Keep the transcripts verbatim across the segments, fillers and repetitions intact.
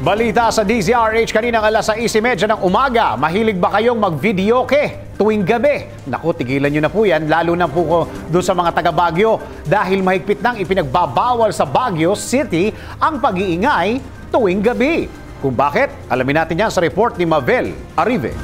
Balita sa D Z R H kaninang alas sais trenta ng umaga. Mahilig ba kayong mag-videoke tuwing gabi? Naku, tigilan nyo na po yan, lalo na po doon sa mga taga Baguio. Dahil mahigpit nang ipinagbabawal sa Baguio City ang pag-iingay tuwing gabi. Kung bakit, alamin natin yan sa report ni Mavel Arrive.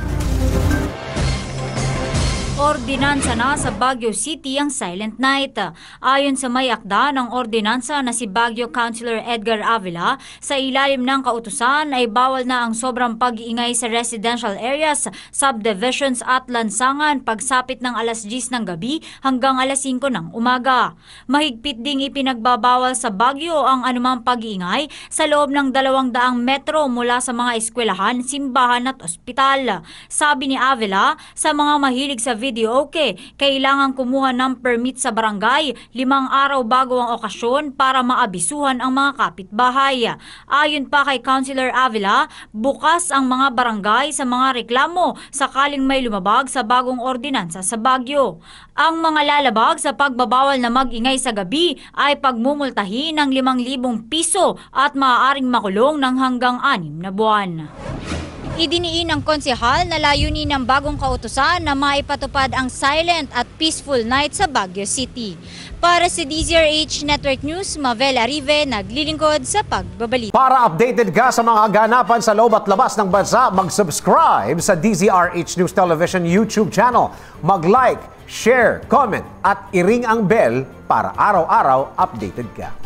Ordinansa na sa Baguio City ang Silent Night. Ayon sa may akda ng ordinansa na si Baguio Councilor Edgar Avila, sa ilalim ng kautusan ay bawal na ang sobrang pag-iingay sa residential areas, subdivisions at lansangan pagsapit ng alas diyes ng gabi hanggang alas singko ng umaga. Mahigpit ding ipinagbabawal sa Baguio ang anumang pag-iingay sa loob ng dalawang daang metro mula sa mga eskwelahan, simbahan at ospital. Sabi ni Avila, sa mga mahilig sa video okay, kailangan kumuha ng permit sa barangay limang araw bago ang okasyon para maabisuhan ang mga kapitbahay. Ayon pa kay Councilor Avila, bukas ang mga barangay sa mga reklamo sakaling may lumabag sa bagong ordinansa sa Baguio. Ang mga lalabag sa pagbabawal na mag-ingay sa gabi ay pagmumultahin ng limang libong piso at maaaring makulong ng hanggang anim na buwan. Idiniin ng konsehal na layunin ng bagong kautusan na maipatupad ang silent at peaceful night sa Baguio City. Para sa D Z R H Network News, Mavel Arrive, naglilingkod sa pagbabalita. Para updated ka sa mga ganapan sa loob at labas ng bansa, mag-subscribe sa D Z R H News Television YouTube channel. Mag-like, share, comment at i-ring ang bell para araw-araw updated ka.